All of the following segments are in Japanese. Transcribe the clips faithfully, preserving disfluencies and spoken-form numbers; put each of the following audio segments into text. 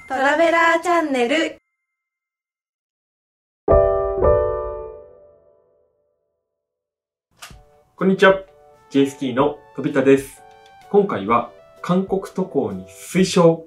トラベラーチャンネル。 こんにちは。ジェイスキーの飛田です。今回は韓国渡航に推奨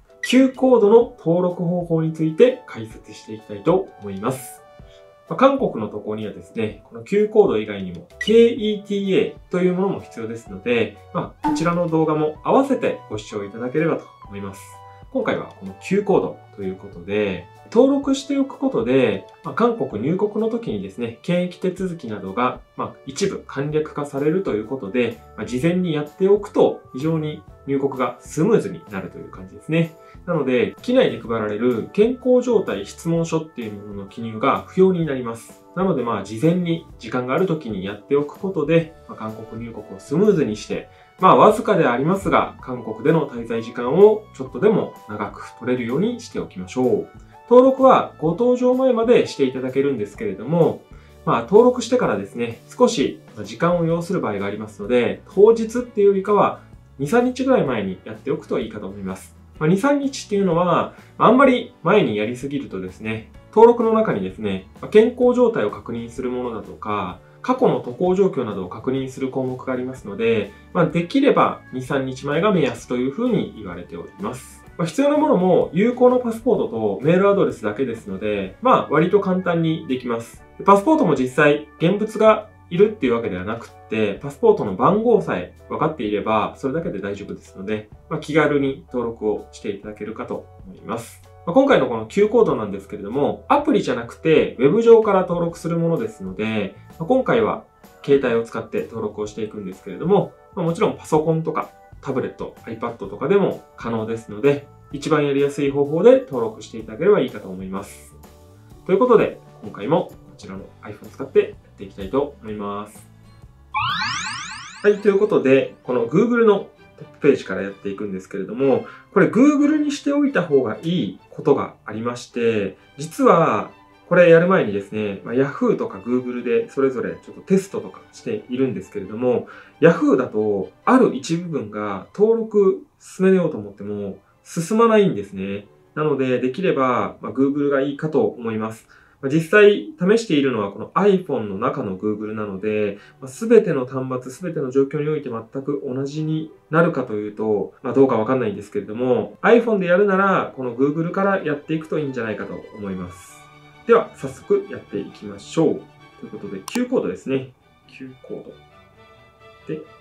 Q コードの登録方法について解説していきたいと思います。韓国の渡航にはですね、この Q コード以外にも ケーイーティーエー というものも必要ですので、まあ、こちらの動画も合わせてご視聴いただければと思います。今回はこの Q コードということで、登録しておくことで、まあ、韓国入国の時にですね、検疫手続きなどが、まあ、一部簡略化されるということで、まあ、事前にやっておくと非常に入国がスムーズになるという感じですね。なので、機内で配られる健康状態質問書っていうものの記入が不要になります。なので、まあ、事前に時間がある時にやっておくことで、まあ、韓国入国をスムーズにして、まあ、わずかでありますが、韓国での滞在時間をちょっとでも長く取れるようにしておきましょう。登録はご搭乗前までしていただけるんですけれども、まあ、登録してからですね、少し時間を要する場合がありますので、当日っていうよりかは、に、さんにちぐらい前にやっておくといいかと思います。まあ、に、さんにちっていうのは、あんまり前にやりすぎるとですね、登録の中にですね、健康状態を確認するものだとか、過去の渡航状況などを確認する項目がありますので、まあ、できればに、さんにちまえが目安というふうに言われております。まあ、必要なものも有効なパスポートとメールアドレスだけですので、まあ割と簡単にできます。パスポートも実際現物がいるっていうわけではなくって、パスポートの番号さえ分かっていればそれだけで大丈夫ですので、まあ、気軽に登録をしていただけるかと思います。まあ、今回のこの Q コードなんですけれども、アプリじゃなくて Web 上から登録するものですので、まあ、今回は携帯を使って登録をしていくんですけれども、まあ、もちろんパソコンとかタブレット、iPad とかでも可能ですので、一番やりやすい方法で登録していただければいいかと思います。ということで、今回もこちらの iPhone を使ってやっていきたいと思います。はい、ということで、この Google のトップページからやっていくんですけれども、これ Google にしておいた方がいいことがありまして、実はこれやる前にですね、まあ、Yahoo とか Google でそれぞれちょっとテストとかしているんですけれども、Yahoo だとある一部分が登録進めようと思っても進まないんですね。なので、できれば、まあ、Google がいいかと思います。まあ、実際試しているのはこの iPhone の中の Google なので、すべ、まあ、ての端末、すべての状況において全く同じになるかというと、まあ、どうかわかんないんですけれども、iPhone でやるならこの Google からやっていくといいんじゃないかと思います。では、早速やっていきましょう。ということで、Q コードですね。Q コード。で、タップ。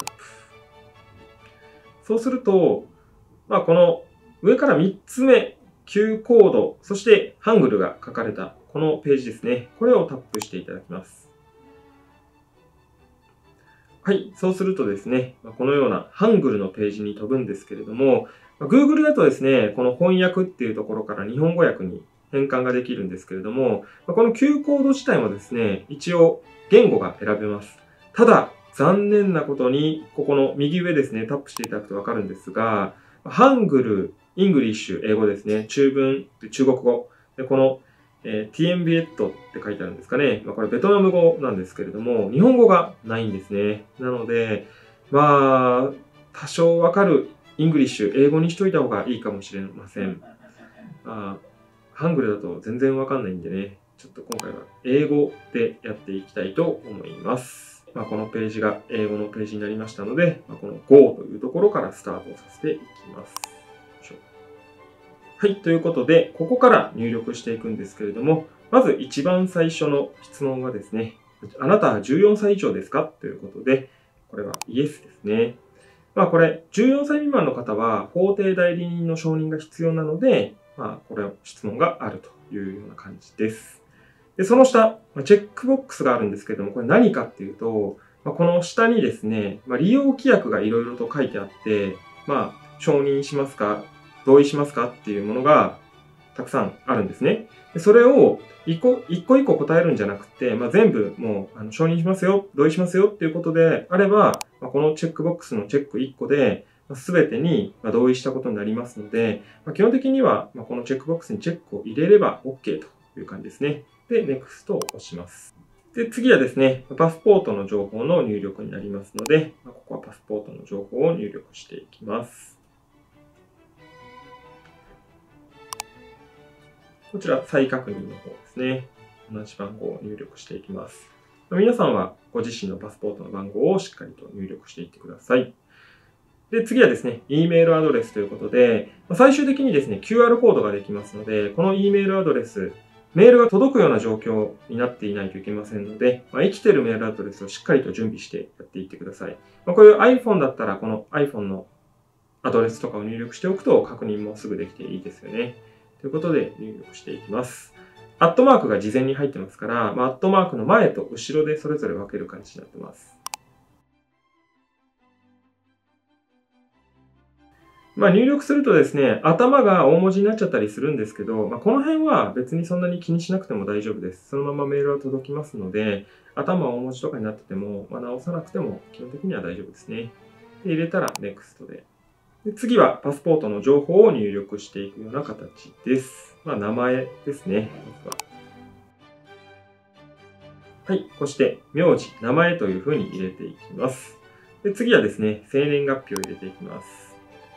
そうすると、まあ、この上からみっつめ、Q コード、そしてハングルが書かれたこのページですね。これをタップしていただきます。はい。そうするとですね、このようなハングルのページに飛ぶんですけれども、Google だとですね、この翻訳っていうところから日本語訳に変換ができるんですけれども、この Q コード自体もですね、一応言語が選べます。ただ、残念なことに、ここの右上ですね、タップしていただくとわかるんですが、ハングル、イングリッシュ、英語ですね、中文、中国語、でこの、えー、ティエンビエットって書いてあるんですかね。まあ、これベトナム語なんですけれども、日本語がないんですね。なので、まあ、多少わかるイングリッシュ、英語にしといた方がいいかもしれません。あハングルだと全然わかんないんでね、ちょっと今回は英語でやっていきたいと思います。まあ、このページが英語のページになりましたので、まあ、この Go というところからスタートさせていきます。はい、ということで、ここから入力していくんですけれども、まず一番最初の質問がですね、あなたはじゅうよんさい以上ですかということで、これはイエスですね。まあこれ、じゅうよんさい未満の方は法定代理人の承認が必要なので、まあこれ質問があるというような感じです。で、その下、チェックボックスがあるんですけれども、これ何かっていうと、この下にですね、利用規約がいろいろと書いてあって、まあ、承認しますか同意しますかっていうものがたくさんあるんですね。でそれを一個一個一個答えるんじゃなくて、まあ、全部もうあの承認しますよ、同意しますよっていうことであれば、まあ、このチェックボックスのチェックいっこで、まあ、全てに同意したことになりますので、まあ、基本的にはこのチェックボックスにチェックを入れれば OK という感じですね。で、ネクストを押します。で、次はですね、パスポートの情報の入力になりますので、ここはパスポートの情報を入力していきます。 こちら再確認の方ですね。同じ番号を入力していきます。皆さんはご自身のパスポートの番号をしっかりと入力していってください。で、次はですね、E メールアドレスということで、最終的にですね、キューアール コードができますので、この E メールアドレス、メールが届くような状況になっていないといけませんので、まあ、生きているメールアドレスをしっかりと準備してやっていってください。まあ、こういう iPhone だったら、この iPhone のアドレスとかを入力しておくと確認もすぐできていいですよね。ということで入力していきます。アットマークが事前に入ってますから、まあ、アットマークの前と後ろでそれぞれ分ける感じになってます。まあ、入力するとですね、頭が大文字になっちゃったりするんですけど、まあ、この辺は別にそんなに気にしなくても大丈夫です。そのままメールは届きますので、頭大文字とかになってても、まあ、直さなくても基本的には大丈夫ですね。で、入れたら ネクスト で。で、次はパスポートの情報を入力していくような形です。まあ、名前ですね。まずは。はい。こうして、名字、名前というふうに入れていきます。で、次はですね、生年月日を入れていきます。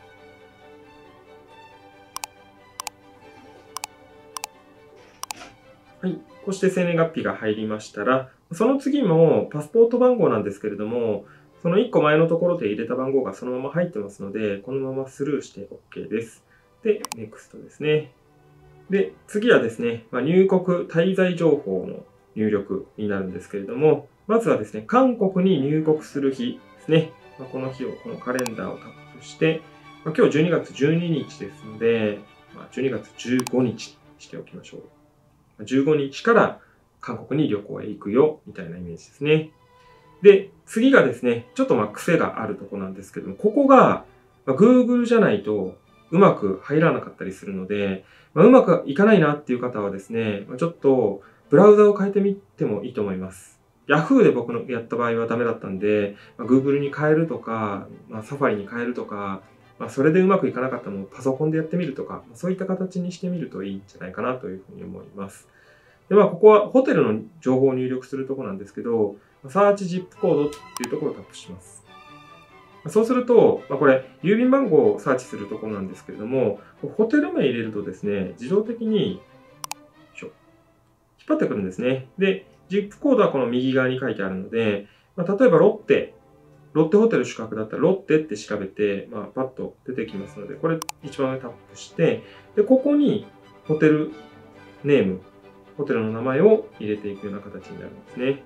はい。こうして生年月日が入りましたら、その次もパスポート番号なんですけれども、そのいっこまえのところで入れた番号がそのまま入ってますので、このままスルーして OK です。で、ネクスト ですね。で、次はですね、まあ、入国滞在情報の入力になるんですけれども、まずはですね、韓国に入国する日ですね。まあ、この日を、このカレンダーをタップして、まあ、今日じゅうにがつじゅうににちですので、まあ、じゅうにがつじゅうごにちにしておきましょう。じゅうごにちから韓国に旅行へ行くよ、みたいなイメージですね。で、次がですね、ちょっとまあ癖があるとこなんですけども、ここが、まあ、Google じゃないとうまく入らなかったりするので、まあ、うまくいかないなっていう方はですね、まあ、ちょっとブラウザを変えてみてもいいと思います。Yahoo で僕のやった場合はダメだったんで、まあ、Google に変えるとか、まあ、Safari に変えるとか、まあ、それでうまくいかなかったのをパソコンでやってみるとか、そういった形にしてみるといいんじゃないかなというふうに思います。で、まあ、ここはホテルの情報を入力するところなんですけど、サーチジップコードっていうところをタップします。そうすると、まあ、これ、郵便番号をサーチするところなんですけれども、ホテル名入れるとですね、自動的に、引っ張ってくるんですね。で、ジップコードはこの右側に書いてあるので、まあ、例えばロッテ、ロッテホテル宿泊だったらロッテって調べて、まあ、パッと出てきますので、これ一番上タップして、で、ここにホテルネーム、ホテルの名前を入れていくような形になるんですね。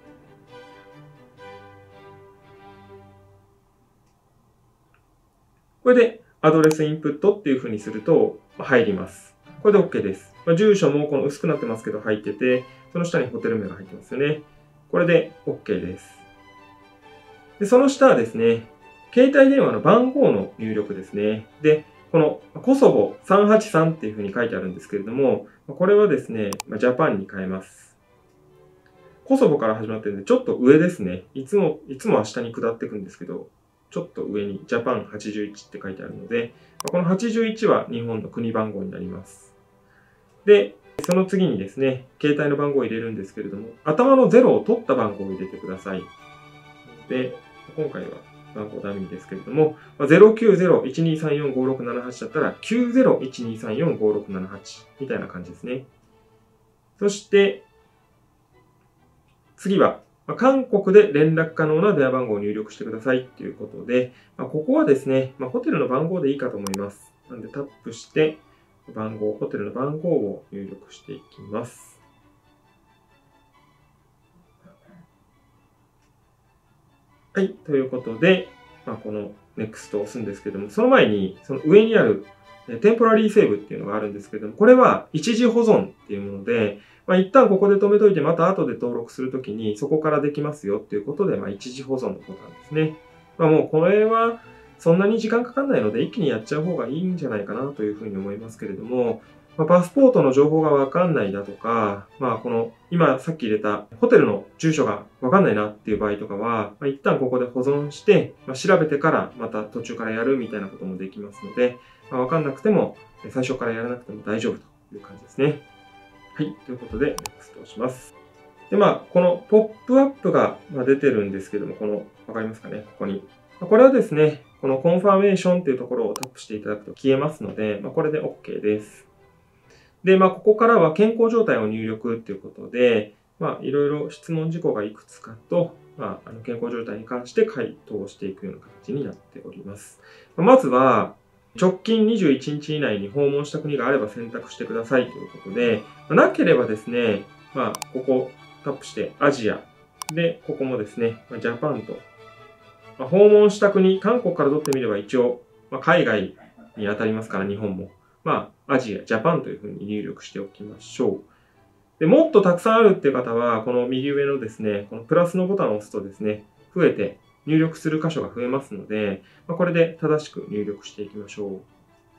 これでアドレスインプットっていう風にすると入ります。これで OK です。住所もこの薄くなってますけど入ってて、その下にホテル名が入ってますよね。これで OK です。で、その下はですね、携帯電話の番号の入力ですね。で、このコソボさんはちさんっていう風に書いてあるんですけれども、これはですね、ジャパンに変えます。コソボから始まってるんで、ちょっと上ですね。いつも、いつもは下に下っていくんですけど、ちょっと上にジャパンはちじゅういちって書いてあるので、このはちじゅういちは日本の国番号になります。で、その次にですね、携帯の番号を入れるんですけれども、頭のゼロを取った番号を入れてください。で、今回は番号ダミーですけれども、ゼロきゅうゼロいちにさんよんごろくななはちだったらきゅうゼロいちにさんよんごろくななはちみたいな感じですね。そして、次は、韓国で連絡可能な電話番号を入力してくださいということで、ここはですね、ホテルの番号でいいかと思います。なのでタップして、番号、ホテルの番号を入力していきます。はい、ということで、まあ、この ネクスト を押すんですけども、その前に、その上にあるテンポラリーセーブっていうのがあるんですけども、これは一時保存っていうもので、まあ、一旦ここで止めといて、また後で登録するときにそこからできますよっていうことで、まあ、一時保存のボタンですね。まあ、もうこれはそんなに時間かかんないので、一気にやっちゃう方がいいんじゃないかなというふうに思いますけれども、まあ、パスポートの情報がわかんないだとか、まあ、この、今さっき入れたホテルの住所がわかんないなっていう場合とかは、まあ、一旦ここで保存して、まあ、調べてからまた途中からやるみたいなこともできますので、まあ、わかんなくても、最初からやらなくても大丈夫という感じですね。はい。ということで、ネクストをします。で、まあ、このポップアップが出てるんですけども、この、わかりますかねここに。これはですね、このコンファーメーションっていうところをタップしていただくと消えますので、まあ、これで OK です。 で、まあ、ここからは健康状態を入力ということで、まあ、いろいろ質問事項がいくつかと、まあ、あの健康状態に関して回答していくような形になっております。まずは、直近にじゅういちにち以内に訪問した国があれば選択してくださいということで、なければですね、まあ、ここタップしてアジア。で、ここもですね、ジャパンと。まあ、訪問した国、韓国から取ってみれば一応、まあ、海外に当たりますから日本も。まあ、アジア、ジャパンというふうに入力しておきましょう。で、もっとたくさんあるっていう方は、この右上のですね、このプラスのボタンを押すとですね、増えて入力する箇所が増えますので、まあ、これで正しく入力していきましょう。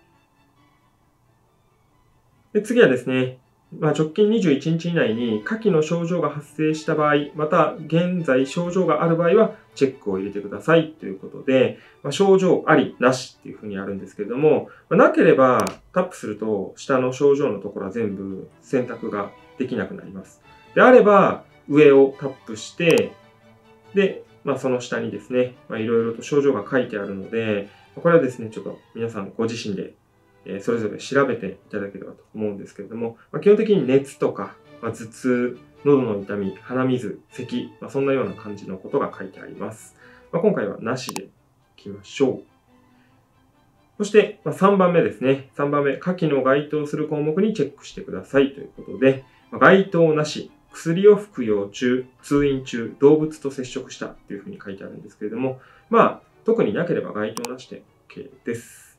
で、次はですね、まあ、直近にじゅういちにち以内に下記の症状が発生した場合、また現在症状がある場合はチェックを入れてくださいということで、まあ、症状あり、なしっていうふうにあるんですけれども、まあ、なければタップすると下の症状のところは全部選択ができなくなります。であれば上をタップして、で、まあ、その下にですね、いろいろと症状が書いてあるので、これはですね、ちょっと皆さんご自身でそれぞれ調べていただければと思うんですけれども、まあ、基本的に熱とか、まあ、頭痛、喉の痛み、鼻水、咳、まあ、そんなような感じのことが書いてあります。まあ、今回はなしでいきましょう。そして、まあ、さんばんめですね。さんばんめ、下記の該当する項目にチェックしてくださいということで、まあ、該当なし、薬を服用中、通院中、動物と接触したというふうに書いてあるんですけれども、まあ、特になければ該当なしで OK です。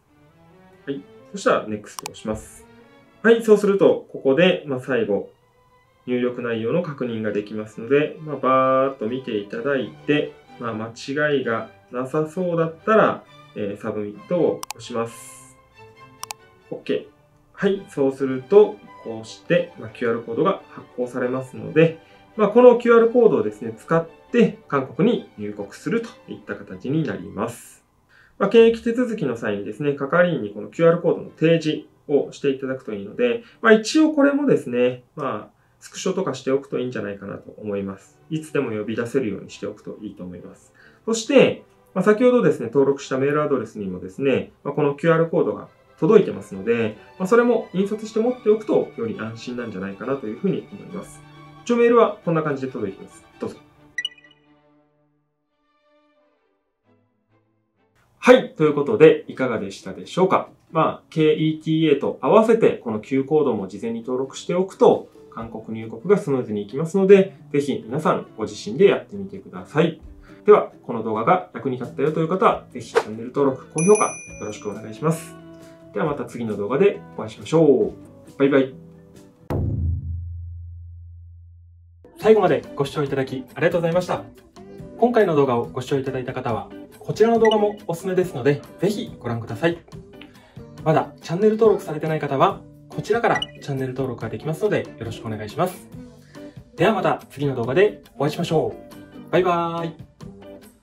はい。そしたら ネクスト を押します。はい、そうすると、ここで、まあ、最後、入力内容の確認ができますので、まあ、バーっと見ていただいて、まあ、間違いがなさそうだったら、えー、サブミットを押します。OK。はい、そうすると、こうして、まあ、キューアール コードが発行されますので、まあ、この キューアール コードをですね、使って韓国に入国するといった形になります。まあ、検疫手続きの際にですね、係員にこの キューアール コードの提示をしていただくといいので、まあ、一応これもですね、まあ、スクショとかしておくといいんじゃないかなと思います。いつでも呼び出せるようにしておくといいと思います。そして、まあ、先ほどですね、登録したメールアドレスにもですね、まあ、この キューアール コードが届いてますので、まあ、それも印刷して持っておくとより安心なんじゃないかなというふうに思います。一応メールはこんな感じで届いています。どうぞ。はい。ということで、いかがでしたでしょうか。まあ、ケーイーティーエー と合わせて、この Q コードも事前に登録しておくと、韓国入国がスムーズにいきますので、ぜひ皆さんご自身でやってみてください。では、この動画が役に立ったよという方は、ぜひチャンネル登録、高評価よろしくお願いします。ではまた次の動画でお会いしましょう。バイバイ。最後までご視聴いただきありがとうございました。今回の動画をご視聴いただいた方は、こちらの動画もおすすめですので、ぜひご覧ください。まだチャンネル登録されてない方は、こちらからチャンネル登録ができますので、よろしくお願いします。ではまた次の動画でお会いしましょう。バイバーイ。